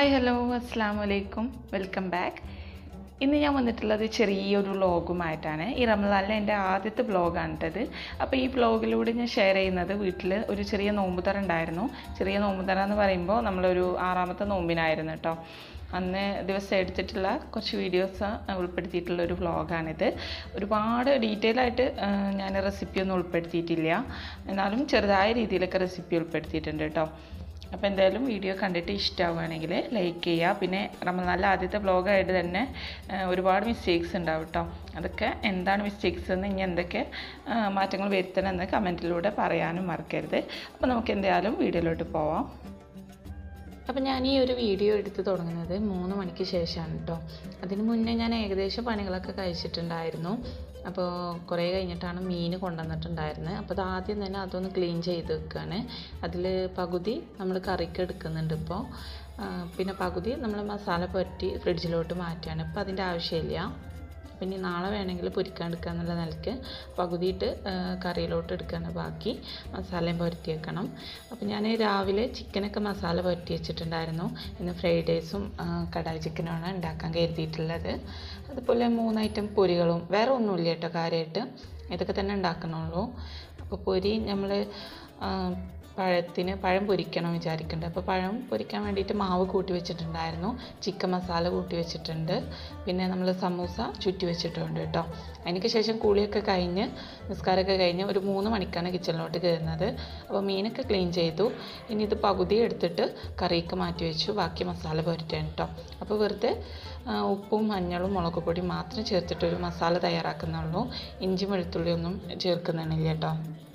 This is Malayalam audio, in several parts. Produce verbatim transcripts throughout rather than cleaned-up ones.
ഹായ് ഹലോ അസ്സാം വലൈക്കും വെൽക്കം ബാക്ക്. ഇന്ന് ഞാൻ വന്നിട്ടുള്ളത് ചെറിയൊരു വ്ളോഗുമായിട്ടാണ്. ഈ റമദാനിലെ എൻ്റെ ആദ്യത്തെ വ്ളോഗാണിട്ടത്. അപ്പോൾ ഈ വ്ളോഗിലൂടെ ഞാൻ ഷെയർ ചെയ്യുന്നത് വീട്ടിൽ ഒരു ചെറിയ നോമ്പുതറ ഉണ്ടായിരുന്നു. ചെറിയ നോമ്പുതറ എന്ന് പറയുമ്പോൾ നമ്മളൊരു ആറാമത്തെ നോമ്പിനായിരുന്നു കേട്ടോ. അന്ന് ദിവസം എടുത്തിട്ടുള്ള കുറച്ച് വീഡിയോസ് ഉൾപ്പെടുത്തിയിട്ടുള്ള ഒരു വ്ളോഗാണിത്. ഒരുപാട് ഡീറ്റെയിൽ ആയിട്ട് ഞാൻ റെസിപ്പിയൊന്നും ഉൾപ്പെടുത്തിയിട്ടില്ല, എന്നാലും ചെറുതായ രീതിയിലൊക്കെ റെസിപ്പി ഉൾപ്പെടുത്തിയിട്ടുണ്ട് കേട്ടോ. അപ്പോൾ എന്തായാലും വീഡിയോ കണ്ടിട്ട് ഇഷ്ടമാവുകയാണെങ്കിൽ ലൈക്ക് ചെയ്യുക. പിന്നെ റമദാനിലെ ആദ്യത്തെ വ്ളോഗായിട്ട് തന്നെ ഒരുപാട് മിസ്റ്റേക്സ് ഉണ്ടാവും കേട്ടോ. അതൊക്കെ എന്താണ് മിസ്റ്റേക്സ് എന്ന്, ഇനി എന്തൊക്കെ മാറ്റങ്ങൾ വരുത്തണമെന്ന് കമൻറ്റിലൂടെ പറയാനും മറക്കരുത്. അപ്പോൾ നമുക്ക് എന്തായാലും വീഡിയോയിലോട്ട് പോവാം. അപ്പോൾ ഞാൻ ഈ ഒരു വീഡിയോ എടുത്ത് തുടങ്ങുന്നത് മൂന്ന് മണിക്ക് ശേഷമാണ് കേട്ടോ. അതിന് മുന്നേ ഞാൻ ഏകദേശം പണികളൊക്കെ കഴിച്ചിട്ടുണ്ടായിരുന്നു. അപ്പോൾ കുറേ കഴിഞ്ഞിട്ടാണ് മീൻ കൊണ്ടുവന്നിട്ടുണ്ടായിരുന്നത്. അപ്പോൾ അത് ആദ്യം തന്നെ അതൊന്ന് ക്ലീൻ ചെയ്ത് വെക്കുകയാണ്. അതിൽ പകുതി നമ്മൾ കറിക്ക് എടുക്കുന്നുണ്ട് ഇപ്പോൾ, പിന്നെ പകുതി നമ്മൾ മസാല പുരട്ടി ഫ്രിഡ്ജിലോട്ട് മാറ്റുകയാണ്. ഇപ്പോൾ അതിൻ്റെ ആവശ്യമില്ല. പിന്നെ നാളെ വേണമെങ്കിൽ പൊരിക്കാൻ എടുക്കുക എന്നുള്ള നിലയ്ക്ക് പകുതിയിട്ട് കറിയിലോട്ട് എടുക്കുകയാണ്. ബാക്കി മസാലയും പുരട്ടി വെക്കണം. അപ്പോൾ ഞാൻ രാവിലെ ചിക്കനൊക്കെ മസാല പുരട്ടി വെച്ചിട്ടുണ്ടായിരുന്നു. ഇന്ന് ഫ്രൈഡ് റൈസും കടായി ചിക്കനുമാണ് ഉണ്ടാക്കാൻ കരുതിയിട്ടുള്ളത്. അതുപോലെ മൂന്ന് ഐറ്റം പൊരികളും, വേറെ ഒന്നുമില്ല കേട്ടോ കാര്യമായിട്ട്, ഇതൊക്കെ തന്നെ ഉണ്ടാക്കണുള്ളൂ. അപ്പോൾ പൊരി നമ്മൾ പഴത്തിന് പഴം പൊരിക്കണം വിചാരിക്കുന്നുണ്ട്. അപ്പോൾ പഴം പൊരിക്കാൻ വേണ്ടിയിട്ട് മാവ് കൂട്ടി വെച്ചിട്ടുണ്ടായിരുന്നു, ചിക്കൻ മസാല കൂട്ടി വെച്ചിട്ടുണ്ട്, പിന്നെ നമ്മൾ സമൂസ ചുറ്റി വെച്ചിട്ടുണ്ട് കേട്ടോ. അതിന് ശേഷം കുളിയൊക്കെ കഴിഞ്ഞ് നിസ്കാരമൊക്കെ കഴിഞ്ഞ് ഒരു മൂന്ന് മണിക്കാണ് കിച്ചണിലോട്ട് കയറുന്നത്. അപ്പോൾ മീനൊക്കെ ക്ലീൻ ചെയ്തു. ഇനി ഇത് പകുതി എടുത്തിട്ട് കറിയൊക്കെ മാറ്റി വെച്ചു, ബാക്കി മസാല പുരട്ടാണ് കേട്ടോ. അപ്പോൾ വെറുതെ ഉപ്പും മഞ്ഞളും മുളക് പൊടി മാത്രം ചേർത്തിട്ടൊരു മസാല തയ്യാറാക്കുന്നുള്ളൂ. ഇഞ്ചി വെളുത്തുള്ളി ഒന്നും ചേർക്കുന്നില്ല കേട്ടോ.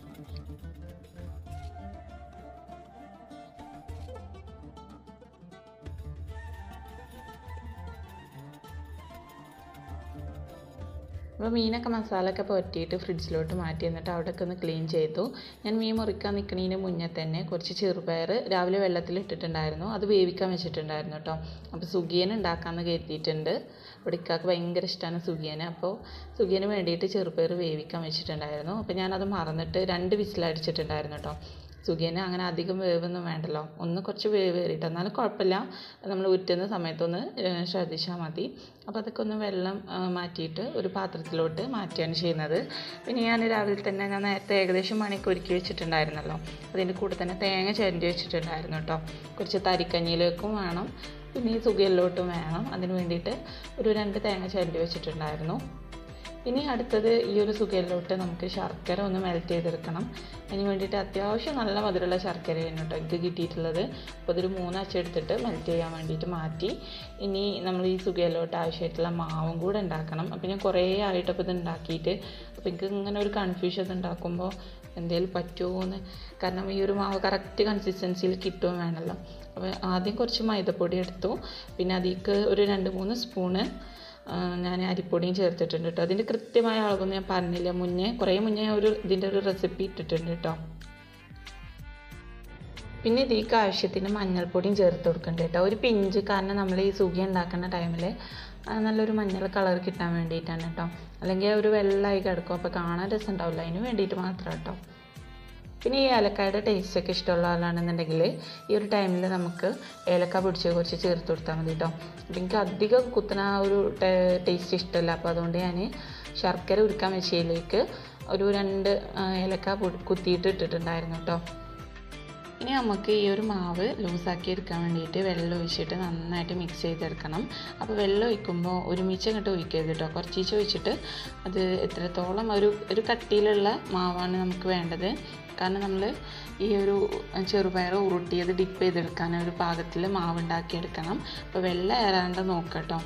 അപ്പോൾ മീനൊക്കെ മസാലയൊക്കെ പുരട്ടിയിട്ട് ഫ്രിഡ്ജിലോട്ട് മാറ്റി, എന്നിട്ട് അവിടെയൊക്കെ ഒന്ന് ക്ലീൻ ചെയ്തു. ഞാൻ മീൻ മുറിക്കാൻ നിൽക്കുന്നതിന് മുന്നേ തന്നെ കുറച്ച് ചെറുപയർ രാവിലെ വെള്ളത്തിൽ ഇട്ടിട്ടുണ്ടായിരുന്നു, അത് വേവിക്കാൻ വെച്ചിട്ടുണ്ടായിരുന്നു കേട്ടോ. അപ്പോൾ സുഖിയൻ ഉണ്ടാക്കാമെന്ന് കരുതിയിട്ടുണ്ട്. ഇവിടെ ഇക്കാക്ക് ഭയങ്കര ഇഷ്ടമാണ് സുഖിയൻ. അപ്പോൾ സുഖിയന് വേണ്ടിയിട്ട് ചെറുപയർ വേവിക്കാൻ വെച്ചിട്ടുണ്ടായിരുന്നു. അപ്പോൾ ഞാനത് മറന്നിട്ട് രണ്ട് വിസിലടിച്ചിട്ടുണ്ടായിരുന്നു കേട്ടോ. സുഖിയന് അങ്ങനെ അധികം വേവൊന്നും വേണ്ടല്ലോ, ഒന്ന് കുറച്ച് വേവ് കയറിയിട്ട്, എന്നാലും കുഴപ്പമില്ല, നമ്മൾ ഉറ്റുന്ന സമയത്തൊന്ന് ശ്രദ്ധിച്ചാൽ മതി. അപ്പോൾ അതൊക്കെ ഒന്ന് വെള്ളം മാറ്റിയിട്ട് ഒരു പാത്രത്തിലോട്ട് മാറ്റുകയാണ് ചെയ്യുന്നത്. പിന്നെ ഞാൻ രാവിലെ തന്നെ ഞാൻ നേരത്തെ ഏകദേശം മണിക്ക് ഒരുക്കി വെച്ചിട്ടുണ്ടായിരുന്നല്ലോ, അതിൻ്റെ കൂടെ തന്നെ തേങ്ങ ചിരണ്ടി വെച്ചിട്ടുണ്ടായിരുന്നു കേട്ടോ. കുറച്ച് തരിക്കഞ്ഞിയിലേക്കും വേണം, പിന്നെ ഈ സുഖിയനിലോട്ടും വേണം. അതിന് വേണ്ടിയിട്ട് ഒരു രണ്ട് തേങ്ങ ചിരണ്ടി വെച്ചിട്ടുണ്ടായിരുന്നു. ഇനി അടുത്തത് ഈ ഒരു സുഖയിലോട്ട് നമുക്ക് ശർക്കര ഒന്ന് മെൽറ്റ് ചെയ്തെടുക്കണം. അതിന് വേണ്ടിയിട്ട് അത്യാവശ്യം നല്ല മധുരമുള്ള ശർക്കരയാണ് കേട്ടോ എനിക്ക് കിട്ടിയിട്ടുള്ളത്. അപ്പോൾ അതൊരു മൂന്നാഴ്ച എടുത്തിട്ട് മെൽറ്റ് ചെയ്യാൻ വേണ്ടിയിട്ട് മാറ്റി. ഇനി നമ്മൾ ഈ സുഖയിലോട്ട് ആവശ്യമായിട്ടുള്ള മാവും കൂടെ ഉണ്ടാക്കണം. അപ്പോൾ ഞാൻ കുറേ ആയിട്ടപ്പോൾ ഇത് ഉണ്ടാക്കിയിട്ട്, അപ്പോൾ എനിക്ക് ഇങ്ങനെ ഒരു കൺഫ്യൂഷൻ ഉണ്ടാക്കുമ്പോൾ എന്തെങ്കിലും പറ്റുമോ എന്ന്, കാരണം ഈ ഒരു മാവ് കറക്റ്റ് കൺസിസ്റ്റൻസിയിൽ കിട്ടുകയും വേണമല്ലോ. അപ്പോൾ ആദ്യം കുറച്ച് മൈദപ്പൊടി എടുത്തു, പിന്നെ അതിലേക്ക് ഒരു രണ്ട് മൂന്ന് സ്പൂണ് ഞാൻ അരിപ്പൊടിയും ചേർത്തിട്ടുണ്ട് കേട്ടോ. അതിൻ്റെ കൃത്യമായ അളവൊന്നും ഞാൻ പറഞ്ഞില്ല, മുന്നേ കുറേ മുന്നേ ഒരു ഇതിൻ്റെ ഒരു റെസിപ്പി ഇട്ടിട്ടുണ്ട് കേട്ടോ. പിന്നെ ഇതിലേക്ക് ആവശ്യത്തിന് മഞ്ഞൾപ്പൊടിയും ചേർത്ത് കൊടുക്കുന്നുണ്ട് കേട്ടോ, ഒരു പിഞ്ച്. കാരണം നമ്മൾ ഈ സുഖി ഉണ്ടാക്കുന്ന ടൈമിൽ നല്ലൊരു മഞ്ഞൾ കളർ കിട്ടാൻ വേണ്ടിയിട്ടാണ് കേട്ടോ. അല്ലെങ്കിൽ ഒരു വെള്ളമായി കിടക്കും, അപ്പോൾ കാണാൻ രസം ഉണ്ടാവില്ല, അതിന് വേണ്ടിയിട്ട് മാത്രം കേട്ടോ. പിന്നെ ഈ ഏലക്കായുടെ ടേസ്റ്റൊക്കെ ഇഷ്ടമുള്ള ആളാണെന്നുണ്ടെങ്കിൽ ഈ ഒരു ടൈമിൽ നമുക്ക് ഏലക്ക പൊടിച്ച് കുറച്ച് ചേർത്ത് കൊടുത്താൽ മതി കേട്ടോ. എനിക്ക് അധികം കുത്തുന്ന ആ ഒരു ടേസ്റ്റ് ഇഷ്ടമല്ല, അപ്പോൾ അതുകൊണ്ട് ഞാൻ ശർക്കര ഉരുക്കാൻ വെച്ചതിലേക്ക് ഒരു രണ്ട് ഏലക്ക കുത്തിയിട്ട് ഇട്ടിട്ടുണ്ടായിരുന്നു കേട്ടോ. ഇനി നമുക്ക് ഈ ഒരു മാവ് ലൂസാക്കി എടുക്കാൻ വേണ്ടിയിട്ട് വെള്ളം ഒഴിച്ചിട്ട് നന്നായിട്ട് മിക്സ് ചെയ്തെടുക്കണം. അപ്പോൾ വെള്ളം ഒഴിക്കുമ്പോൾ ഒരുമിച്ച് അങ്ങോട്ട് ഒഴിക്കരുത് കേട്ടോ, കുറച്ച് ഒഴിച്ചിട്ട് അത് എത്രത്തോളം ഒരു ഒരു കട്ടിയിലുള്ള മാവാണ് നമുക്ക് വേണ്ടത്. കാരണം നമ്മൾ ഈ ഒരു ചെറുപയർ ഉരുട്ടിയത് ഡിപ്പ് ചെയ്തെടുക്കാൻ ഒരു പാകത്തിൽ മാവ് ഉണ്ടാക്കിയെടുക്കണം. അപ്പോൾ വെള്ളം ഏറാണ്ട് നോക്കാം കേട്ടോ.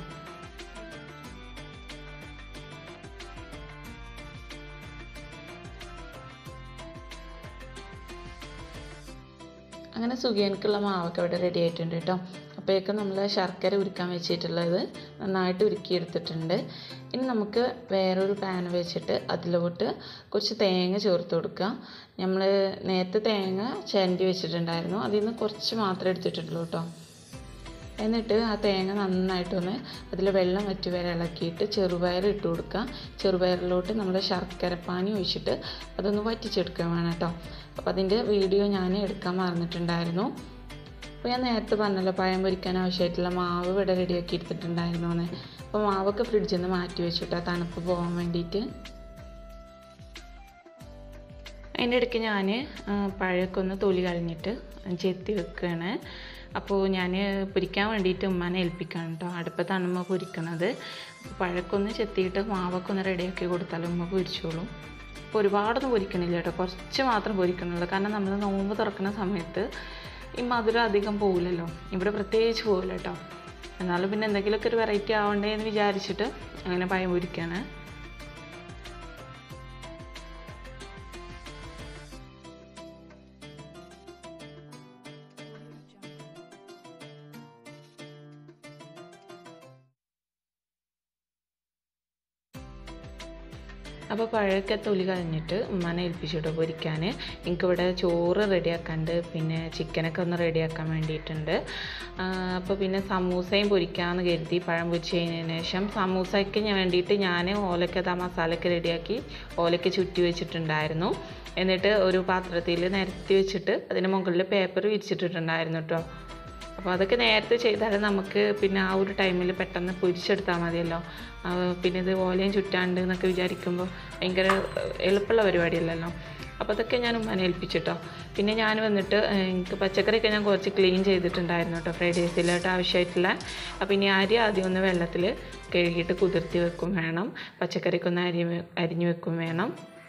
അങ്ങനെ സുഖിയനക്കുള്ള മാവൊക്കെ ഇവിടെ റെഡി ആയിട്ടുണ്ട് കേട്ടോ. അപ്പോഴേക്കും നമ്മൾ ശർക്കര ഉരുക്കാൻ വെച്ചിട്ടുള്ളത് നന്നായിട്ട് ഉരുക്കിയെടുത്തിട്ടുണ്ട്. ഇനി നമുക്ക് വേറൊരു പാൻ വെച്ചിട്ട് അതിലോട്ട് കുറച്ച് തേങ്ങ ചേർത്ത് കൊടുക്കുക. നമ്മൾ നേരത്തെ തേങ്ങ ചിരണ്ടി വെച്ചിട്ടുണ്ടായിരുന്നു, അതിൽ നിന്ന് കുറച്ച് മാത്രമേ എടുത്തിട്ടുള്ളൂ കേട്ടോ. എന്നിട്ട് ആ തേങ്ങ നന്നായിട്ടൊന്ന് അതിൽ വെള്ളം വറ്റി വരെ ഇളക്കിയിട്ട് ചെറുപയർ ഇട്ട് കൊടുക്കുക. ചെറുപയറിലോട്ട് നമ്മൾ ശർക്കരപ്പാനി ഒഴിച്ചിട്ട് അതൊന്ന് വറ്റിച്ചെടുക്കുക വേണം കേട്ടോ. അപ്പോൾ അതിൻ്റെ വീഡിയോ ഞാൻ എടുക്കാൻ മറന്നിട്ടുണ്ടായിരുന്നു. അപ്പോൾ ഞാൻ നേരത്തെ പറഞ്ഞല്ലോ പഴം പൊരിക്കാൻ ആവശ്യമായിട്ടുള്ള മാവ് ഇവിടെ റെഡിയാക്കി എടുത്തിട്ടുണ്ടായിരുന്നു എന്ന്. അപ്പോൾ മാവൊക്കെ ഫ്രിഡ്ജിൽ നിന്ന് മാറ്റി വെച്ചിട്ട് തണുപ്പ് പോകാൻ വേണ്ടിയിട്ട്. അതിൻ്റെ ഇടയ്ക്ക് ഞാൻ പഴമൊക്കെ ഒന്ന് തൊലി കളഞ്ഞിട്ട് ചെത്തി വെക്കുകയാണ്. അപ്പോൾ ഞാൻ പൊരിക്കാൻ വേണ്ടിയിട്ട് ഉമ്മാനെ ഏൽപ്പിക്കുകയാണ് കേട്ടോ. അടുപ്പത്താണ് ഉമ്മ പൊരിക്കണത്. അപ്പോൾ പഴമൊക്കെ ഒന്ന് ചെത്തിയിട്ട് മാവൊക്കെ ഒന്ന് റെഡിയാക്കി കൊടുത്താലും ഉമ്മ പൊരിച്ചോളും. അപ്പോൾ ഒരുപാടൊന്നും പൊരിക്കണില്ല കേട്ടോ, കുറച്ച് മാത്രം പൊരിക്കണുള്ളൂ. കാരണം നമ്മൾ നോമ്പ് തുറക്കുന്ന സമയത്ത് ഈ മധുരം അധികം പോകില്ലല്ലോ, ഇവിടെ പ്രത്യേകിച്ച് പോകില്ല കേട്ടോ. എന്നാലും പിന്നെ എന്തെങ്കിലുമൊക്കെ ഒരു വെറൈറ്റി ആവണ്ടേ എന്ന് വിചാരിച്ചിട്ട് അങ്ങനെ പഴം പൊരിക്കുകയാണ്. അപ്പോൾ പഴമൊക്കെ തൊലി കളഞ്ഞിട്ട് ഉമ്മാനെ ഏൽപ്പിച്ചിട്ട് പൊരിക്കാൻ. എനിക്കിവിടെ ചോറ് റെഡിയാക്കാണ്ട്, പിന്നെ ചിക്കനൊക്കെ ഒന്ന് റെഡിയാക്കാൻ വേണ്ടിയിട്ടുണ്ട്. അപ്പോൾ പിന്നെ സമൂസയും പൊരിക്കാമെന്ന് കരുതി. പഴം പൊരിച്ച് കഴിഞ്ഞതിന് ശേഷം സമൂസയ്ക്ക് ഞാൻ വേണ്ടിയിട്ട് ഞാൻ ഓലക്ക ആ മസാലയൊക്കെ റെഡിയാക്കി ഓലയ്ക്ക് ചുറ്റി വെച്ചിട്ടുണ്ടായിരുന്നു. എന്നിട്ട് ഒരു പാത്രത്തിൽ നിരത്തി വെച്ചിട്ട് അതിന് മുകളിൽ പേപ്പർ വിരിച്ചിട്ടിട്ടുണ്ടായിരുന്നു കേട്ടോ. അപ്പോൾ അതൊക്കെ നേരത്തെ ചെയ്താൽ നമുക്ക് പിന്നെ ആ ഒരു ടൈമിൽ പെട്ടെന്ന് പൊരിച്ചെടുത്താൽ മതിയല്ലോ. പിന്നെ ഇത് ഓലയും ചുറ്റാണ്ട് എന്നൊക്കെ വിചാരിക്കുമ്പോൾ ഭയങ്കര എളുപ്പമുള്ള പരിപാടിയല്ലല്ലോ. അപ്പോൾ അതൊക്കെ ഞാൻ ഉമ്മാനെ ഏൽപ്പിച്ചിട്ടോ. പിന്നെ ഞാൻ വന്നിട്ട് എനിക്ക് പച്ചക്കറിയൊക്കെ ഞാൻ കുറച്ച് ക്ലീൻ ചെയ്തിട്ടുണ്ടായിരുന്നു കേട്ടോ, ഫ്രൈഡ് റൈസിലോട്ട് ആവശ്യമായിട്ടുള്ള. അപ്പോൾ ഇനി അരി ആദ്യം ഒന്ന് വെള്ളത്തിൽ കഴുകിയിട്ട് കുതിർത്തി വെക്കും വേണം, പച്ചക്കറിയൊക്കെ ഒന്ന് അരി അരിഞ്ഞു വെക്കും വേണം.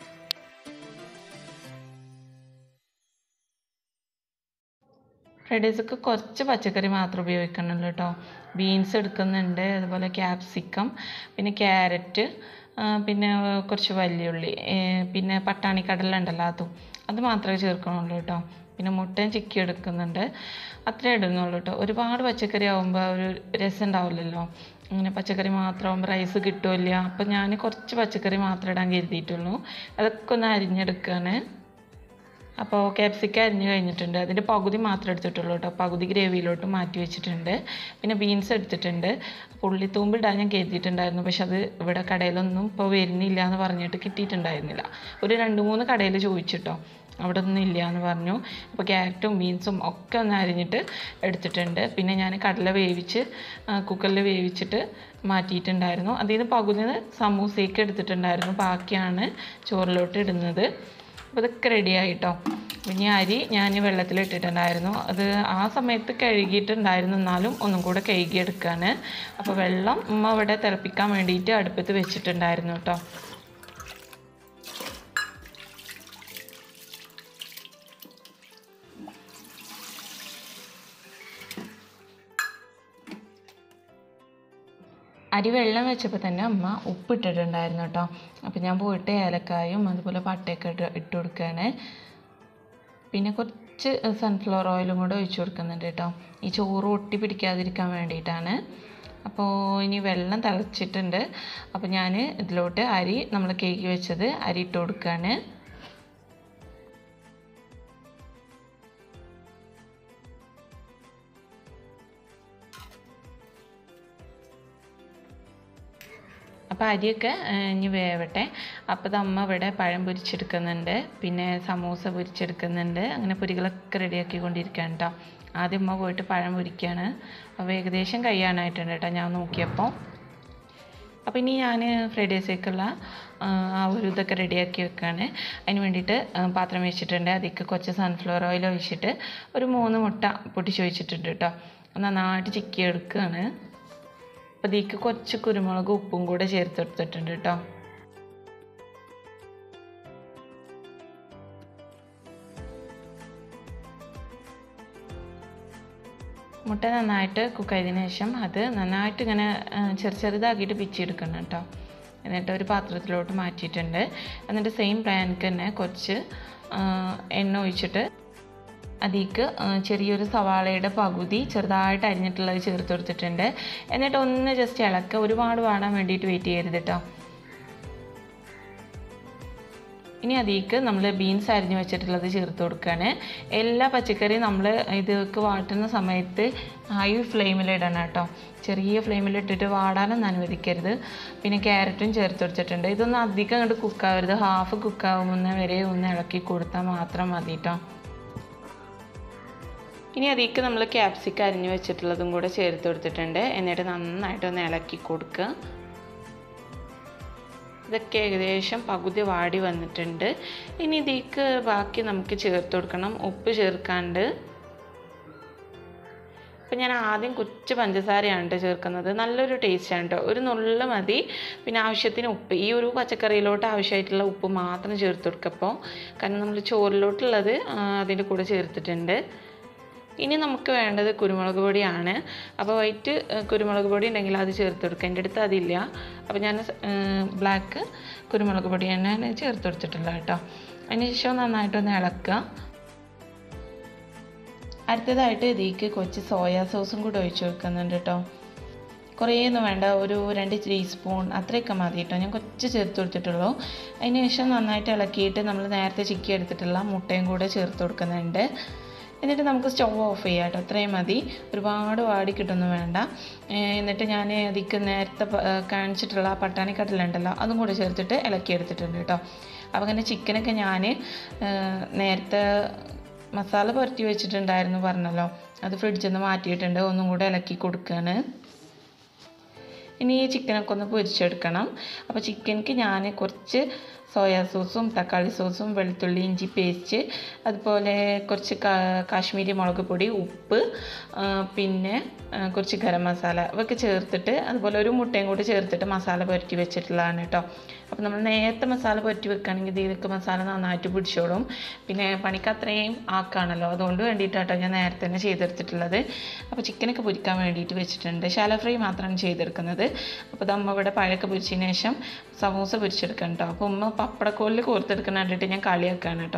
ഫ്രൈഡ് റൈസൊക്കെ കുറച്ച് പച്ചക്കറി മാത്രം ഉപയോഗിക്കണമല്ലോ കേട്ടോ. ബീൻസ് എടുക്കുന്നുണ്ട്, അതുപോലെ ക്യാപ്സിക്കം, പിന്നെ ക്യാരറ്റ്, പിന്നെ കുറച്ച് വലിയുള്ളി, പിന്നെ പട്ടാണി കടല ഉണ്ടല്ലോ അതും, അത് മാത്രമേ ചേർക്കണുള്ളൂ കേട്ടോ. പിന്നെ മുട്ടയും ചിക്കി എടുക്കുന്നുണ്ട്, അത്രേ ഇടുന്നുള്ളൂ കേട്ടോ. ഒരുപാട് പച്ചക്കറി ആകുമ്പോൾ ഒരു രസം ഉണ്ടാവില്ലല്ലോ, അങ്ങനെ പച്ചക്കറി മാത്രമാകുമ്പോൾ റൈസ് കിട്ടുമില്ല. അപ്പോൾ ഞാൻ കുറച്ച് പച്ചക്കറി മാത്രമേ ഇടാൻ കരുതിയിട്ടുള്ളൂ. അതൊക്കെ ഒന്ന് അരിഞ്ഞെടുക്കുകയാണ്. അപ്പോൾ ക്യാപ്സിക്കം അരിഞ്ഞ് കഴിഞ്ഞിട്ടുണ്ട്, അതിൻ്റെ പകുതി മാത്രമേ എടുത്തിട്ടുള്ളൂ കേട്ടോ, പകുതി ഗ്രേവിയിലോട്ട് മാറ്റി വെച്ചിട്ടുണ്ട്. പിന്നെ ബീൻസ് എടുത്തിട്ടുണ്ട്. ഉള്ളിത്തൂമ്പ് ഇടാൻ ഞാൻ കരുതിയിട്ടുണ്ടായിരുന്നു, പക്ഷെ അത് ഇവിടെ കടയിലൊന്നും ഇപ്പോൾ വരുന്നില്ല എന്ന് പറഞ്ഞിട്ട് കിട്ടിയിട്ടുണ്ടായിരുന്നില്ല. ഒരു രണ്ട് മൂന്ന് കടയിൽ ചോദിച്ചിട്ടോ, അവിടെ ഒന്നും ഇല്ല എന്ന് പറഞ്ഞു. അപ്പോൾ ക്യാരറ്റും ബീൻസും ഒക്കെ ഒന്ന് അരിഞ്ഞിട്ട് എടുത്തിട്ടുണ്ട്. പിന്നെ ഞാൻ കടല വേവിച്ച് കുക്കറിൽ വേവിച്ചിട്ട് മാറ്റിയിട്ടുണ്ടായിരുന്നു. അതിൽ നിന്ന് പകുതി സമൂസയ്ക്ക് എടുത്തിട്ടുണ്ടായിരുന്നു, ബാക്കിയാണ് ചോറിലോട്ട് ഇടുന്നത്. അപ്പോൾ ഇതൊക്കെ റെഡിയായിട്ടോ. പിന്നെ അരി ഞാൻ വെള്ളത്തിലിട്ടിട്ടുണ്ടായിരുന്നു, അത് ആ സമയത്ത് കഴുകിയിട്ടുണ്ടായിരുന്നു, എന്നാലും ഒന്നും കൂടെ കഴുകിയെടുക്കുകയാണ്. അപ്പോൾ വെള്ളം ഉമ്മ ഇവിടെ തിളപ്പിക്കാൻ വേണ്ടിയിട്ട് അടുപ്പത്ത് വെച്ചിട്ടുണ്ടായിരുന്നു കേട്ടോ. അരി വെള്ളം വെച്ചപ്പോൾ തന്നെ അമ്മ ഉപ്പിട്ടിട്ടുണ്ടായിരുന്നു കേട്ടോ. അപ്പോൾ ഞാൻ പോയിട്ട് ഏലക്കായും അതുപോലെ പട്ടയൊക്കെ ഇട്ട് ഇട്ട് കൊടുക്കുകയാണ്. പിന്നെ കുറച്ച് സൺഫ്ലവർ ഓയിലും കൂടെ ഒഴിച്ച് കൊടുക്കുന്നുണ്ട് കേട്ടോ, ഈ ചോറ് ഒട്ടി പിടിക്കാതിരിക്കാൻ വേണ്ടിയിട്ടാണ്. അപ്പോൾ ഇനി വെള്ളം തിളച്ചിട്ടുണ്ട്. അപ്പോൾ ഞാൻ ഇതിലോട്ട് അരി നമ്മൾ കേക്ക് വെച്ചത് അരി ഇട്ട് കൊടുക്കുകയാണ്. അപ്പോൾ അരിയൊക്കെ ഇനി വേവട്ടെ. അപ്പോൾ ഇത് അമ്മ ഇവിടെ പഴം പൊരിച്ചെടുക്കുന്നുണ്ട്, പിന്നെ സമൂസ പൊരിച്ചെടുക്കുന്നുണ്ട്, അങ്ങനെ പൊരികളൊക്കെ റെഡിയാക്കി കൊണ്ടിരിക്കുകയാണ് കേട്ടോ. ആദ്യം അമ്മ പോയിട്ട് പഴം പൊരിക്കുകയാണ്. അപ്പോൾ ഏകദേശം കഴിയാനായിട്ടുണ്ട് കേട്ടോ ഞാൻ നോക്കിയപ്പോൾ. അപ്പോൾ ഇനി ഞാൻ ഫ്രൈഡ് റൈസിലേക്കുള്ള ആ ഒരു ഇതൊക്കെ റെഡിയാക്കി വെക്കുകയാണ്. അതിന് വേണ്ടിയിട്ട് പാത്രം വെച്ചിട്ടുണ്ട്, അതിലേക്ക് കുറച്ച് സൺഫ്ലവർ ഓയിൽ ഒഴിച്ചിട്ട് ഒരു മൂന്ന് മുട്ട പൊട്ടിച്ച് ഒഴിച്ചിട്ടുണ്ട് കേട്ടോ. നന്നായിട്ട് ചിക്കി എടുക്കുകയാണ്. അപ്പോൾ ഇതിലേക്ക് കുറച്ച് കുരുമുളക് ഉപ്പും കൂടെ ചേർത്തെടുത്തിട്ടുണ്ട് കേട്ടോ. മുട്ട നന്നായിട്ട് കുക്കായതിനു ശേഷം അത് നന്നായിട്ട് ഇങ്ങനെ ചെറു ചെറുതാക്കിയിട്ട് പിച്ചെടുക്കണം കേട്ടോ. എന്നിട്ട് ഒരു പാത്രത്തിലോട്ട് മാറ്റിയിട്ടുണ്ട്. എന്നിട്ട് സെയിം പാനിക്ക് തന്നെ കുറച്ച് എണ്ണ ഒഴിച്ചിട്ട് അതിലേക്ക് ചെറിയൊരു സവാളയുടെ പകുതി ചെറുതായിട്ട് അരിഞ്ഞിട്ടുള്ളത് ചേർത്ത് കൊടുത്തിട്ടുണ്ട്. എന്നിട്ട് ഒന്ന് ജസ്റ്റ് ഇളക്കുക, ഒരുപാട് വാടാൻ വേണ്ടിയിട്ട് വെയിറ്റ് ചെയ്യരുത് കേട്ടോ. ഇനി അതിലേക്ക് നമ്മൾ ബീൻസ് അരിഞ്ഞ് വെച്ചിട്ടുള്ളത് ചേർത്ത് കൊടുക്കുകയാണ്. എല്ലാ പച്ചക്കറിയും നമ്മൾ ഇതിലേക്ക് വാട്ടുന്ന സമയത്ത് ഹൈ ഫ്ലെയിമിലിടണം കേട്ടോ, ചെറിയ ഫ്ലെയിമിലിട്ടിട്ട് വാടാനൊന്നും അനുവദിക്കരുത്. പിന്നെ ക്യാരറ്റും ചേർത്ത് കൊടുത്തിട്ടുണ്ട്. ഇതൊന്നും അധികം അങ്ങോട്ട് കുക്കാവരുത്, ഹാഫ് കുക്കാവുന്ന വരെ ഒന്ന് ഇളക്കി കൊടുത്താൽ മാത്രം മതി കേട്ടോ. ഇനി അതിലേക്ക് നമ്മൾ ക്യാപ്സിക്കം അരിഞ്ഞ് വെച്ചിട്ടുള്ളതും കൂടെ ചേർത്ത് കൊടുത്തിട്ടുണ്ട്. എന്നിട്ട് നന്നായിട്ടൊന്ന് ഇളക്കി കൊടുക്കുക. ഇതൊക്കെ ഏകദേശം പകുതി വാടി വന്നിട്ടുണ്ട്. ഇനി ഇതിലേക്ക് ബാക്കി നമുക്ക് ചേർത്ത് കൊടുക്കണം. ഉപ്പ് ചേർക്കാണ്ട്. അപ്പം ഞാൻ ആദ്യം കുറച്ച് പഞ്ചസാരയാണ് കേട്ടോ ചേർക്കുന്നത്. നല്ലൊരു ടേസ്റ്റാണ് കേട്ടോ. ഒരു നുള്ള മതി. പിന്നെ ആവശ്യത്തിന് ഉപ്പ്, ഈ ഒരു പച്ചക്കറിയിലോട്ട് ആവശ്യമായിട്ടുള്ള ഉപ്പ് മാത്രം ചേർത്ത് കൊടുക്കപ്പോൾ, കാരണം നമ്മൾ ചോറിലോട്ടുള്ളത് അതിൻ്റെ കൂടെ ചേർത്തിട്ടുണ്ട്. ഇനി നമുക്ക് വേണ്ടത് കുരുമുളക് പൊടിയാണ്. അപ്പോൾ വൈറ്റ് കുരുമുളക് പൊടി ഉണ്ടെങ്കിൽ അത് ചേർത്ത് കൊടുക്കുക. എൻ്റെ അടുത്ത് അതില്ല, അപ്പോൾ ഞാൻ ബ്ലാക്ക് കുരുമുളക് പൊടി തന്നെയാണ് ചേർത്ത് കൊടുത്തിട്ടുള്ളത് കേട്ടോ. അതിന് ശേഷം നന്നായിട്ടൊന്ന് ഇളക്കുക. അടുത്തതായിട്ട് ഇതിലേക്ക് കുറച്ച് സോയാ സോസും കൂടെ ഒഴിച്ച് കൊടുക്കുന്നുണ്ട് കേട്ടോ. കുറേയൊന്നും വേണ്ട, ഒരു രണ്ട് ടീസ്പൂൺ അത്രയൊക്കെ മതി കേട്ടോ. ഞാൻ കുറച്ച് ചേർത്ത് കൊടുത്തിട്ടുള്ളൂ. അതിന് ശേഷം നന്നായിട്ട് ഇളക്കിയിട്ട് നമ്മൾ നേരത്തെ ചിക്കി എടുത്തിട്ടുള്ള മുട്ടയും കൂടെ ചേർത്ത് കൊടുക്കുന്നുണ്ട്. എന്നിട്ട് നമുക്ക് സ്റ്റവ് ഓഫ് ചെയ്യാം കേട്ടോ. അത്രയും മതി, ഒരുപാട് വാടി കിട്ടൊന്നും വേണ്ട. എന്നിട്ട് ഞാൻ അതിക്ക് നേരത്തെ കാണിച്ചിട്ടുള്ള ആ പട്ടാണിക്കടലുണ്ടല്ലോ അതും കൂടെ ചേർത്തിട്ട് ഇളക്കി എടുത്തിട്ടുണ്ട് കേട്ടോ. അപ്പോൾ അങ്ങനെ ചിക്കനൊക്കെ ഞാൻ നേരത്തെ മസാല പുരട്ടി വെച്ചിട്ടുണ്ടായിരുന്നു പറഞ്ഞല്ലോ, അത് ഫ്രിഡ്ജിൽ നിന്ന് മാറ്റിയിട്ടുണ്ട്. ഒന്നും കൂടെ ഇളക്കി കൊടുക്കുകയാണ്. ഇനി ഈ ചിക്കനൊക്കെ ഒന്ന് പൊരിച്ചെടുക്കണം. അപ്പോൾ ചിക്കനിക്ക് ഞാൻ കുറച്ച് സോയാ സോസും തക്കാളി സോസും വെളുത്തുള്ളി ഇഞ്ചി പേസ്റ്റ്, അതുപോലെ കുറച്ച് കാശ്മീരി മുളക് പൊടി, ഉപ്പ്, പിന്നെ കുറച്ച് ഗരം മസാല ഇവയൊക്കെ ചേർത്തിട്ട്, അതുപോലെ ഒരു മുട്ടയും കൂടി ചേർത്തിട്ട് മസാല പുരട്ടി വെച്ചിട്ടുള്ളതാണ് കേട്ടോ. അപ്പോൾ നമ്മൾ നേരത്തെ മസാല പുരട്ടി വെക്കുകയാണെങ്കിൽ ഇതിലേക്ക് മസാല നന്നായിട്ട് പിടിച്ചോളും. പിന്നെ പണിക്ക് അത്രയും ആക്കാണല്ലോ, അതുകൊണ്ട് വേണ്ടിയിട്ടാട്ടോ ഞാൻ നേരത്തെ തന്നെ ചെയ്തെടുത്തിട്ടുള്ളത്. അപ്പോൾ ചിക്കനൊക്കെ പൊരിക്കാൻ വേണ്ടിയിട്ട് വെച്ചിട്ടുണ്ട്. ശാലോ ഫ്രൈ മാത്രമാണ് ചെയ്തെടുക്കുന്നത്. അപ്പോൾ അമ്മ ഇവിടെ പഴമൊക്കെ പൊരിച്ചതിന് ശേഷം സമൂസ പൊരിച്ചെടുക്കണം കേട്ടോ. അപ്പോൾ ഉമ്മ പപ്പടക്കോലിൽ കോർത്തെടുക്കുന്ന കണ്ടിട്ട് ഞാൻ കളിയാക്കുകയാണ് കേട്ടോ.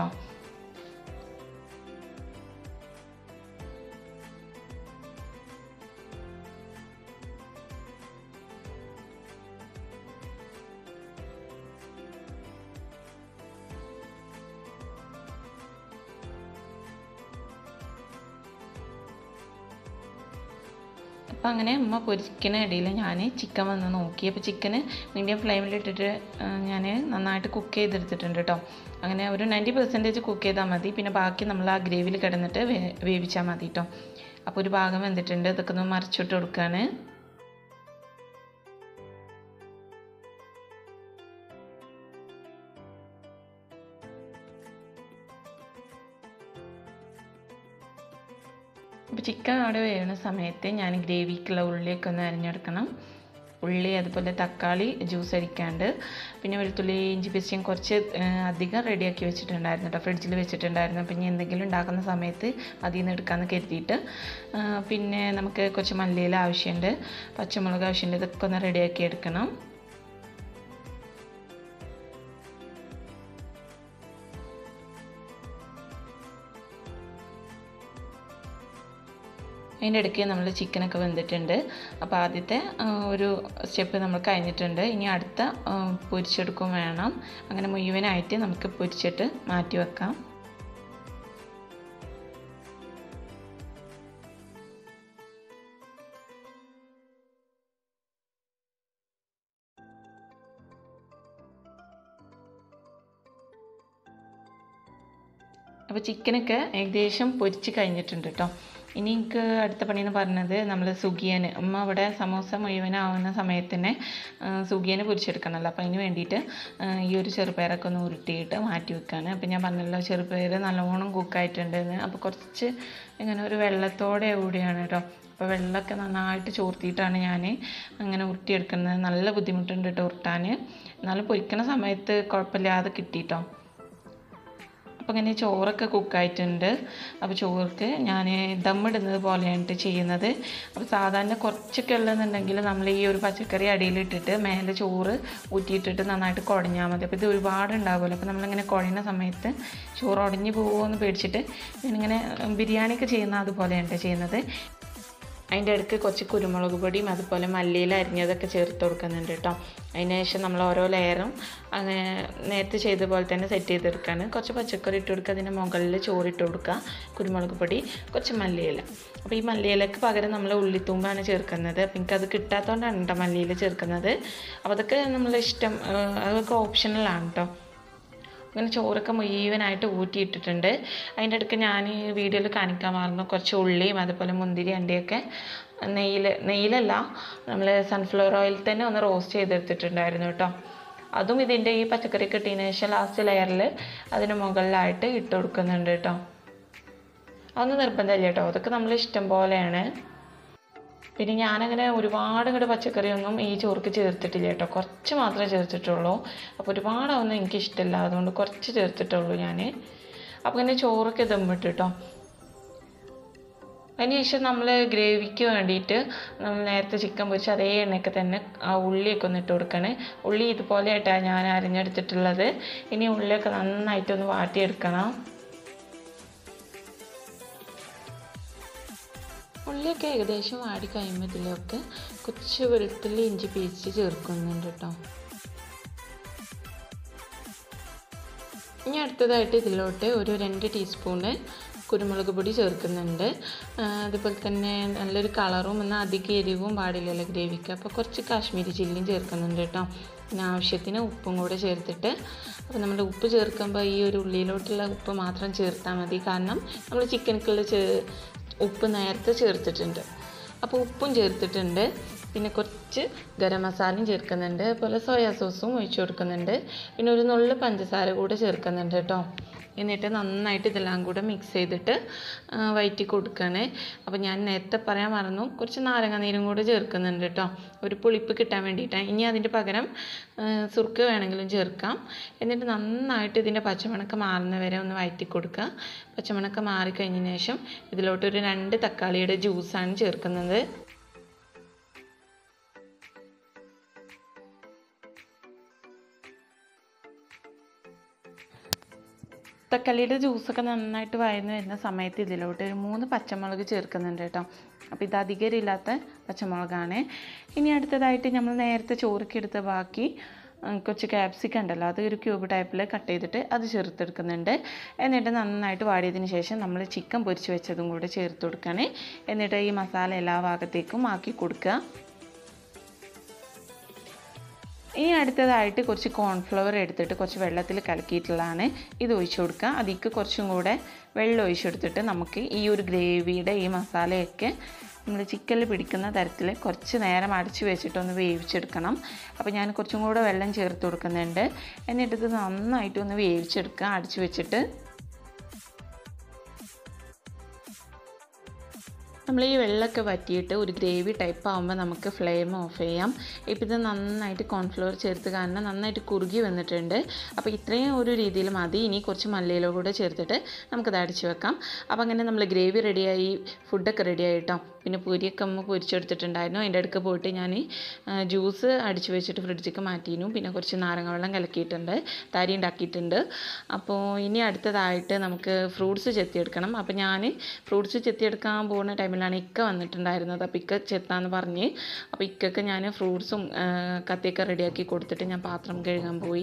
അപ്പോൾ അങ്ങനെ ഉമ്മ പൊരിക്കുന്ന ഇടയിൽ ഞാൻ ചിക്കൻ വന്ന് നോക്കി. അപ്പോൾ ചിക്കന് മീഡിയം ഫ്ലെയിമിലിട്ടിട്ട് ഞാൻ നന്നായിട്ട് കുക്ക് ചെയ്തെടുത്തിട്ടുണ്ട് കേട്ടോ. അങ്ങനെ ഒരു നയൻറ്റി പെർസെൻറ്റേജ് കുക്ക് ചെയ്താൽ മതി. പിന്നെ ബാക്കി നമ്മൾ ആ ഗ്രേവിയിൽ കിടന്നിട്ട് വേ വേവിച്ചാൽ മതി കേട്ടോ. അപ്പോൾ ഒരു ഭാഗം വെന്തിട്ടുണ്ട്. ഇതൊക്കെ ഒന്ന് മറിച്ചിട്ട് കൊടുക്കുകയാണ്. അപ്പോൾ ചിക്കൻ അവിടെ വേവുന്ന സമയത്ത് ഞാൻ ഗ്രേവിക്കുള്ള ഉള്ളിയൊക്കെ ഒന്ന് അരിഞ്ഞെടുക്കണം. ഉള്ളി, അതുപോലെ തക്കാളി ജ്യൂസ് അടിക്കാണ്ട്, പിന്നെ വെളുത്തുള്ളി ഇഞ്ചി പേസ്റ്റ് ഞാൻ കുറച്ച് അധികം റെഡിയാക്കി വെച്ചിട്ടുണ്ടായിരുന്നു കേട്ടോ, ഫ്രിഡ്ജിൽ വെച്ചിട്ടുണ്ടായിരുന്നു. പിന്നെ എന്തെങ്കിലും ഉണ്ടാക്കുന്ന സമയത്ത് അതിൽ നിന്ന് എടുക്കാമെന്ന് കരുതിയിട്ട്. പിന്നെ നമുക്ക് കുറച്ച് മല്ലിയില ആവശ്യമുണ്ട്, പച്ചമുളക് ആവശ്യമുണ്ട്. ഇതൊക്കെ ഒന്ന് റെഡിയാക്കി എടുക്കണം. അതിൻ്റെ ഇടയ്ക്ക് നമ്മൾ ചിക്കനൊക്കെ വെന്തിട്ടുണ്ട്. അപ്പോൾ ആദ്യത്തെ ഒരു സ്റ്റെപ്പ് നമ്മൾ കഴിഞ്ഞിട്ടുണ്ട്. ഇനി അടുത്ത പൊരിച്ചെടുക്കും വേണം. അങ്ങനെ മുഴുവനായിട്ട് നമുക്ക് പൊരിച്ചിട്ട് മാറ്റി വെക്കാം. അപ്പോൾ ചിക്കനൊക്കെ ഏകദേശം പൊരിച്ച് കഴിഞ്ഞിട്ടുണ്ട് കേട്ടോ. ഇനി എനിക്ക് അടുത്ത പണിയെന്ന് പറഞ്ഞത് നമ്മൾ സുഖിയൻ, അമ്മ അവിടെ സമോസ മുഴുവനാവുന്ന സമയത്ത് തന്നെ സുഖിയന് പൊരിച്ചെടുക്കണമല്ലോ. അപ്പോൾ അതിന് വേണ്ടിയിട്ട് ഈ ഒരു ചെറുപയറൊക്കെ ഒന്ന് ഉരുട്ടിയിട്ട് മാറ്റി വെക്കുകയാണ്. അപ്പോൾ ഞാൻ പറഞ്ഞല്ലോ ചെറുപയർ നല്ലോണം കുക്കായിട്ടുണ്ടെന്ന്. അപ്പോൾ കുറച്ച് ഇങ്ങനെ ഒരു വെള്ളത്തോടെ കൂടിയാണ് കേട്ടോ. അപ്പോൾ വെള്ളമൊക്കെ നന്നായിട്ട് ചോർത്തിയിട്ടാണ് ഞാൻ അങ്ങനെ ഉരുട്ടിയെടുക്കുന്നത്. നല്ല ബുദ്ധിമുട്ടുണ്ട് കേട്ടോ ഉരുട്ടാൻ. എന്നാലും പൊരിക്കുന്ന സമയത്ത് കുഴപ്പമില്ലാതെ കിട്ടിയിട്ടോ. അപ്പോൾ ഇങ്ങനെ ചോറൊക്കെ കുക്കായിട്ടുണ്ട്. അപ്പോൾ ചോർക്ക് ഞാൻ ദമ്മിടുന്നത് പോലെയാണ് ചെയ്യുന്നത്. അപ്പോൾ സാധാരണ കുറച്ചൊക്കെ ഉള്ളതെന്നുണ്ടെങ്കിൽ നമ്മൾ ഈ ഒരു പച്ചക്കറി അടിയിലിട്ടിട്ട് മേലെ ചോറ് ഊറ്റിയിട്ടിട്ട് നന്നായിട്ട് കുഴഞ്ഞാൽ മതി. അപ്പോൾ ഇത് ഒരുപാട് ഉണ്ടാകുമല്ലോ. അപ്പോൾ നമ്മളിങ്ങനെ കുഴയുന്ന സമയത്ത് ചോറ് ഉടഞ്ഞു പോകുമോ എന്ന് പേടിച്ചിട്ട് ഞാനിങ്ങനെ ബിരിയാണിയൊക്കെ ചെയ്യുന്ന അതുപോലെയാണ് ചെയ്യുന്നത്. അതിൻ്റെ ഇടയ്ക്ക് കുറച്ച് കുരുമുളക് പൊടിയും അതുപോലെ മല്ലിയില അരിഞ്ഞതൊക്കെ ചേർത്ത് കൊടുക്കുന്നുണ്ട് കേട്ടോ. അതിന് ശേഷം നമ്മൾ ഓരോ ലെയറും അങ്ങനെ നേരത്തെ ചെയ്ത പോലെ തന്നെ സെറ്റ് ചെയ്തെടുക്കുകയാണ്. കുറച്ച് പച്ചക്കറി ഇട്ട് കൊടുക്കുക, അതിൻ്റെ മുകളിൽ ചോറിട്ട് കൊടുക്കുക, കുരുമുളക് പൊടി, കുറച്ച് മല്ലിയില. അപ്പോൾ ഈ മല്ലിയിലക്ക് പകരം നമ്മൾ ഉള്ളിത്തൂമ്പാണ് ചേർക്കുന്നത്. അപ്പോൾ എനിക്കത് കിട്ടാത്തതുകൊണ്ടാണ് കേട്ടോ മല്ലിയില ചേർക്കുന്നത്. അപ്പോൾ അതൊക്കെ നമ്മളിഷ്ടം, അതൊക്കെ ഓപ്ഷണലാണ് കേട്ടോ. ഇങ്ങനെ ചോറൊക്കെ മുഴുവനായിട്ട് ഊറ്റിയിട്ടിട്ടുണ്ട്. അതിൻ്റെ ഇടയ്ക്ക് ഞാൻ ഈ വീഡിയോയിൽ കാണിക്കാൻ മറന്നു കുറച്ച് ഉള്ളിയും അതുപോലെ മുന്തിരി അണ്ടിയൊക്കെ നെയ്യിൽ നെയ്യിലല്ല നമ്മൾ സൺഫ്ലവർ ഓയിൽ തന്നെ ഒന്ന് റോസ്റ്റ് ചെയ്തെടുത്തിട്ടുണ്ടായിരുന്നു കേട്ടോ. അതും ഇതിൻ്റെ ഈ പച്ചക്കറി കിട്ടിയതിന് ശേഷം ലാസ്റ്റ് ലെയറിൽ അതിന് മുകളിലായിട്ട് ഇട്ട് കൊടുക്കുന്നുണ്ട് കേട്ടോ. അതൊന്നും നിർബന്ധമില്ല കേട്ടോ, അതൊക്കെ നമ്മൾ ഇഷ്ടം പോലെയാണ്. പിന്നെ ഞാനങ്ങനെ ഒരുപാട് ഇങ്ങോട്ട് പച്ചക്കറിയൊന്നും ഈ ചോർക്ക് ചേർത്തിട്ടില്ല കേട്ടോ, കുറച്ച് മാത്രമേ ചേർത്തിട്ടുള്ളൂ. അപ്പോൾ ഒരുപാടൊന്നും എനിക്കിഷ്ടമില്ല, അതുകൊണ്ട് കുറച്ച് ചേർത്തിട്ടുള്ളൂ ഞാൻ. അപ്പോൾ ഇങ്ങനെ ചോറൊക്കെ ദമ്മിട്ട് കേട്ടോ. അതിനുശേഷം നമ്മൾ ഗ്രേവിക്ക് വേണ്ടിയിട്ട് നമ്മൾ നേരത്തെ ചിക്കൻ പൊരിച്ച് അതേ എണ്ണയൊക്കെ തന്നെ ആ ഉള്ളിയൊക്കെ ഒന്ന് ഇട്ട് കൊടുക്കണേ. ഉള്ളി ഇതുപോലെ ആയിട്ടാണ് ഞാൻ അരിഞ്ഞെടുത്തിട്ടുള്ളത്. ഇനി ഉള്ളിയൊക്കെ നന്നായിട്ടൊന്ന് വാട്ടിയെടുക്കണം. ഉള്ളിയൊക്കെ ഏകദേശം വാടി കഴിയുമ്പോൾ ഇതിലൊക്കെ കുറച്ച് വെളുത്തുള്ളി ഇഞ്ചി പേസ്റ്റ് ചേർക്കുന്നുണ്ട് കേട്ടോ. ഇനി അടുത്തതായിട്ട് ഇതിലോട്ട് ഒരു രണ്ട് ടീസ്പൂണ് കുരുമുളക് പൊടി ചേർക്കുന്നുണ്ട്. അതുപോലെ തന്നെ നല്ലൊരു കളറും എന്നാൽ അധികം എരിവും പാടില്ലല്ലോ ഗ്രേവിക്ക്, അപ്പോൾ കുറച്ച് കാശ്മീരി ചില്ലിയും ചേർക്കുന്നുണ്ട് കേട്ടോ. പിന്നെ ആവശ്യത്തിന് ഉപ്പും കൂടെ ചേർത്തിട്ട്, അപ്പോൾ നമ്മൾ ഉപ്പ് ചേർക്കുമ്പോൾ ഈ ഒരു ഉള്ളിയിലോട്ടുള്ള ഉപ്പ് മാത്രം ചേർത്താൽ മതി, കാരണം നമ്മൾ ചിക്കനിക്കുള്ള ചേ ഉപ്പ് നേരത്തെ ചേർത്തിട്ടുണ്ട്. അപ്പോൾ ഉപ്പും ചേർത്തിട്ടുണ്ട്. പിന്നെ കുറച്ച് ഗരം മസാലയും ചേർക്കുന്നുണ്ട്, അതുപോലെ സോയാ സോസും ഒഴിച്ച് കൊടുക്കുന്നുണ്ട്. പിന്നെ ഒരു നുള്ളു പഞ്ചസാര കൂടെ ചേർക്കുന്നുണ്ട് കേട്ടോ. എന്നിട്ട് നന്നായിട്ട് ഇതെല്ലാം കൂടെ മിക്സ് ചെയ്തിട്ട് വഴറ്റി കൊടുക്കണേ. അപ്പോൾ ഞാൻ നേരത്തെ പറയാൻ മറന്നു, കുറച്ച് നാരങ്ങ നീരും കൂടെ ചേർക്കുന്നുണ്ട് കേട്ടോ, ഒരു പുളിപ്പ് കിട്ടാൻ വേണ്ടിയിട്ടാണ്. ഇനി അതിൻ്റെ പകരം സുർക്ക വേണമെങ്കിലും ചേർക്കാം. എന്നിട്ട് നന്നായിട്ട് ഇതിൻ്റെ പച്ചമണക്ക മാറുന്ന വരെ ഒന്ന് വഴറ്റി കൊടുക്കുക. പച്ചമണക്ക മാറിക്കഴിഞ്ഞതിന് ശേഷം ഇതിലോട്ടൊരു രണ്ട് തക്കാളിയുടെ ജ്യൂസാണ് ചേർക്കുന്നത്. തക്കാളിയുടെ ജ്യൂസൊക്കെ നന്നായിട്ട് വഴന്ന് വരുന്ന സമയത്ത് ഇതിലോട്ട് ഒരു മൂന്ന് പച്ചമുളക് ചേർക്കുന്നുണ്ട് കേട്ടോ. അപ്പോൾ ഇത് അധികമില്ലാത്ത പച്ചമുളകാണ്. ഇനി അടുത്തതായിട്ട് നമ്മൾ നേരത്തെ ചോറൊക്കെ എടുത്ത ബാക്കി കുറച്ച് ക്യാപ്സിക്കം ഉണ്ടല്ലോ, അത് ഒരു ക്യൂബ് ടൈപ്പിൽ കട്ട് ചെയ്തിട്ട് അത് ചേർത്തെടുക്കുന്നുണ്ട്. എന്നിട്ട് നന്നായിട്ട് വാടിയതിന് ശേഷം നമ്മൾ ചിക്കൻ പൊരിച്ച് വെച്ചതും കൂടെ ചേർത്ത് കൊടുക്കണേ. എന്നിട്ട് ഈ മസാല എല്ലാ ഭാഗത്തേക്കും ആക്കി കൊടുക്കുക. ഇനി അടുത്തതായിട്ട് കുറച്ച് കോൺഫ്ലവർ എടുത്തിട്ട് കുറച്ച് വെള്ളത്തിൽ കലക്കിയിട്ടുള്ളതാണ്, ഇത് ഒഴിച്ചു കൊടുക്കുക. അതിലേക്ക് കുറച്ചും കൂടെ വെള്ളം ഒഴിച്ചെടുത്തിട്ട് നമുക്ക് ഈ ഒരു ഗ്രേവിയുടെ ഈ മസാലയൊക്കെ നമ്മൾ ചിക്കനിൽ പിടിക്കുന്ന തരത്തിൽ കുറച്ച് നേരം അടച്ചു വെച്ചിട്ടൊന്ന് വേവിച്ചെടുക്കണം. അപ്പോൾ ഞാൻ കുറച്ചും കൂടെ വെള്ളം ചേർത്ത് കൊടുക്കുന്നുണ്ട്. എന്നിട്ടിത് നന്നായിട്ടൊന്ന് വേവിച്ചെടുക്കുക അടച്ചു വെച്ചിട്ട്. നമ്മൾ ഈ വെള്ളമൊക്കെ വറ്റിയിട്ട് ഒരു ഗ്രേവി ടൈപ്പ് ആകുമ്പോൾ നമുക്ക് ഫ്ലെയിം ഓഫ് ചെയ്യാം. ഇപ്പോൾ ഇത് നന്നായിട്ട് കോൺഫ്ലവർ ചേർത്ത് കാരണം നന്നായിട്ട് കുറുകി വന്നിട്ടുണ്ട്. അപ്പോൾ ഇത്രയും ഒരു രീതിയിൽ മതി. ഇനി കുറച്ച് മല്ലിയില കൂടെ ചേർത്തിട്ട് നമുക്കത് അടിച്ച് വെക്കാം. അപ്പോൾ അങ്ങനെ നമ്മൾ ഗ്രേവി റെഡിയായി, ഫുഡൊക്കെ റെഡിയായി കേട്ടോ. പിന്നെ പൊരിയൊക്കെ അമ്മ പൊരിച്ചെടുത്തിട്ടുണ്ടായിരുന്നു. അതിൻ്റെ അടുക്ക് പോയിട്ട് ഞാൻ ജ്യൂസ് അടിച്ച് വെച്ചിട്ട് ഫ്രിഡ്ജിലേക്ക് മാറ്റിയിരുന്നു. പിന്നെ കുറച്ച് നാരങ്ങ വെള്ളം കലക്കിയിട്ടുണ്ട്, തരി ഉണ്ടാക്കിയിട്ടുണ്ട്. അപ്പോൾ ഇനി അടുത്തതായിട്ട് നമുക്ക് ഫ്രൂട്ട്സ് ചെത്തിയെടുക്കണം. അപ്പോൾ ഞാൻ ഫ്രൂട്ട്സ് ചെത്തിയെടുക്കാൻ പോകുന്ന ടൈമിലാണ് ഇക്ക വന്നിട്ടുണ്ടായിരുന്നത്. അപ്പോൾ ഇക്ക ചെത്താന്ന് പറഞ്ഞ്, അപ്പോൾ ഇക്കൊക്കെ ഞാൻ ഫ്രൂട്ട്സും കത്തിയൊക്കെ റെഡിയാക്കി കൊടുത്തിട്ട് ഞാൻ പാത്രം കഴുകാൻ പോയി.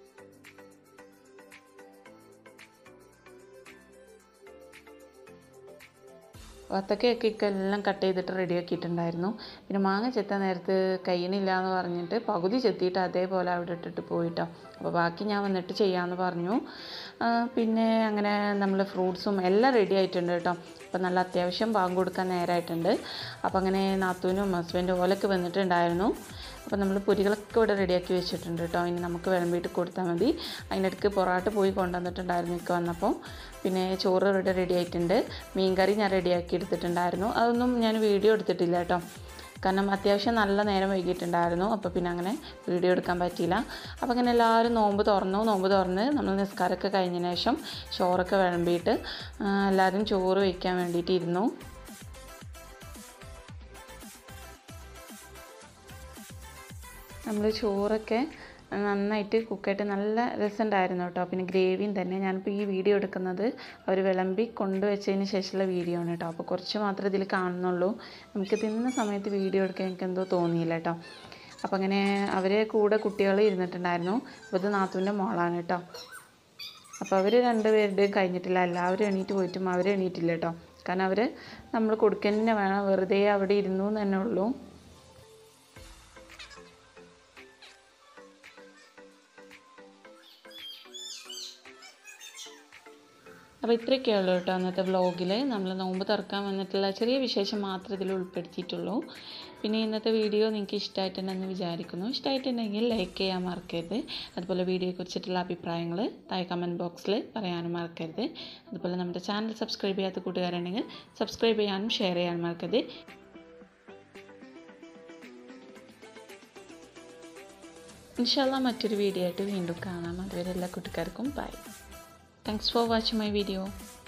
വത്തക്കയൊക്കെ ഇക്ക എല്ലാം കട്ട് ചെയ്തിട്ട് റെഡിയാക്കിയിട്ടുണ്ടായിരുന്നു. പിന്നെ മാങ്ങ ചെത്താൻ നേരത്ത് കയ്യിനില്ല എന്ന് പറഞ്ഞിട്ട് പകുതി ചെത്തിയിട്ട് അതേപോലെ അവിടെ ഇട്ടിട്ട് പോയിട്ടോ. അപ്പോൾ ബാക്കി ഞാൻ വന്നിട്ട് ചെയ്യാമെന്ന് പറഞ്ഞു. പിന്നെ അങ്ങനെ നമ്മൾ ഫ്രൂട്ട്സും എല്ലാം റെഡി ആയിട്ടുണ്ട് കേട്ടോ. അപ്പോൾ നല്ല അത്യാവശ്യം ബാങ്ക് കൊടുക്കാൻ നേരമായിട്ടുണ്ട്. അപ്പോൾ അങ്ങനെ നാത്തൂനും ഹസ്ബൻഡും ഓലൊക്കെ വന്നിട്ടുണ്ടായിരുന്നു. അപ്പോൾ നമ്മൾ പൊരികളൊക്കെ ഇവിടെ റെഡിയാക്കി വെച്ചിട്ടുണ്ട് കേട്ടോ. ഇനി നമുക്ക് വിളമ്പിയിട്ട് കൊടുത്താൽ മതി. അതിനിടയ്ക്ക് പൊറാട്ട പോയി കൊണ്ടുവന്നിട്ടുണ്ടായിരുന്നു ഇക്ക വന്നപ്പോൾ. പിന്നെ ചോറ് ഇവിടെ റെഡി ആയിട്ടുണ്ട്. മീൻകറി ഞാൻ റെഡിയാക്കി എടുത്തിട്ടുണ്ടായിരുന്നു. അതൊന്നും ഞാൻ വീഡിയോ എടുത്തിട്ടില്ല കേട്ടോ, കാരണം അത്യാവശ്യം നല്ല നേരം വൈകിട്ടുണ്ടായിരുന്നു. അപ്പോൾ പിന്നെ അങ്ങനെ വീഡിയോ എടുക്കാൻ പറ്റിയില്ല. അപ്പോൾ അങ്ങനെ എല്ലാവരും നോമ്പ് തുറന്നു. നോമ്പ് തുറന്ന് നമ്മൾ നിസ്കാരമൊക്കെ കഴിഞ്ഞതിന് ശേഷം ചോറൊക്കെ വിളമ്പിയിട്ട് എല്ലാവരും ചോറ് വയ്ക്കാൻ വേണ്ടിയിട്ട് ഇരുന്നു. നമ്മൾ ചോറൊക്കെ നന്നായിട്ട് കുക്കായിട്ട് നല്ല രസമുണ്ടായിരുന്നു കേട്ടോ. പിന്നെ ഗ്രേവിയും തന്നെ ഞാനിപ്പോൾ ഈ വീഡിയോ എടുക്കുന്നത് അവർ വിളമ്പി കൊണ്ടുവച്ചതിന് ശേഷമുള്ള വീഡിയോ ആണ് കേട്ടോ. അപ്പോൾ കുറച്ച് മാത്രമേ ഇതിൽ കാണുന്നുള്ളൂ. നമുക്ക് തിന്നുന്ന സമയത്ത് വീഡിയോ എടുക്കാൻ എനിക്ക് എന്തോ തോന്നിയില്ല കേട്ടോ. അപ്പോൾ അങ്ങനെ അവരെ കൂടെ കുട്ടികൾ ഇരുന്നിട്ടുണ്ടായിരുന്നു. അപ്പോൾ ഇത് നാത്തൂൻ്റെ മോളാണ് കേട്ടോ. അപ്പോൾ അവർ രണ്ടുപേരുടെയും കഴിഞ്ഞിട്ടില്ല, എല്ലാവരും എണീറ്റ് പോയിട്ടും അവർ എണീറ്റില്ല കേട്ടോ. കാരണം അവർ നമ്മൾ കൊടുക്കാൻ തന്നെ വേണം, വെറുതെ അവിടെ ഇരുന്നു എന്ന് തന്നെ ഉള്ളൂ. അപ്പോൾ ഇത്രയൊക്കെ ഉള്ളൂ കേട്ടോ അന്നത്തെ വ്ളോഗിൽ. നമ്മൾ നോമ്പ് തുറക്കാൻ വന്നിട്ടുള്ള ചെറിയ വിശേഷം മാത്രമേ ഇതിൽ ഉൾപ്പെടുത്തിയിട്ടുള്ളൂ. പിന്നെ ഇന്നത്തെ വീഡിയോ നിങ്ങൾക്ക് ഇഷ്ടമായിട്ടുണ്ടെന്ന് വിചാരിക്കുന്നു. ഇഷ്ടമായിട്ടുണ്ടെങ്കിൽ ലൈക്ക് ചെയ്യാൻ മറക്കരുത്. അതുപോലെ വീഡിയോയെക്കുറിച്ചിട്ടുള്ള അഭിപ്രായങ്ങൾ താഴെ കമൻറ്റ് ബോക്സിൽ പറയാനും മറക്കരുത്. അതുപോലെ നമ്മുടെ ചാനൽ സബ്സ്ക്രൈബ് ചെയ്യാത്ത കൂട്ടുകാരുണ്ടെങ്കിൽ സബ്സ്ക്രൈബ് ചെയ്യാനും ഷെയർ ചെയ്യാനും മറക്കരുത്. ഇൻഷാല്ലാ മറ്റൊരു വീഡിയോ ആയിട്ട് വീണ്ടും കാണാം. അതുവരെ എല്ലാ കൂട്ടുകാർക്കും bye. Thanks for watching my video.